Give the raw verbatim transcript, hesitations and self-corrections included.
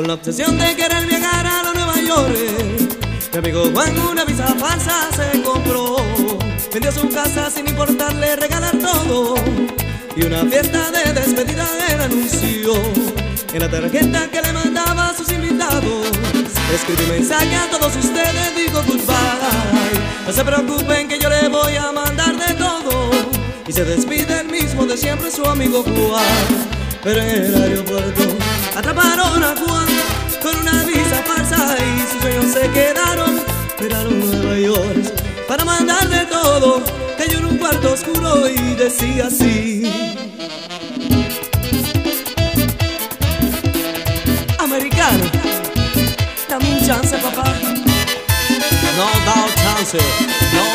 la obsesión de querer viajar a la Nueva York. Mi amigo Juan una visa falsa se compró, vendió su casa sin importarle regalar todo, y una fiesta de despedida él anunció en la tarjeta que le mandaba a sus invitados. Escribí un mensaje a todos ustedes, digo goodbye, no se preocupen que yo le voy a mandar de todo. Y se despide el mismo de siempre su amigo Juan. Pero en el aeropuerto atraparon a Juan con una visa falsa y sus sueños se quedaron. Esperaron Nueva York para mandar de todo. Cayó en un cuarto oscuro y decía así: americano, dame un chance, papá. No dao chance, no